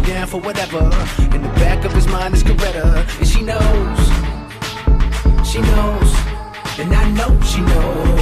down for whatever. In the back of his mind is Coretta, and she knows, and I know she knows.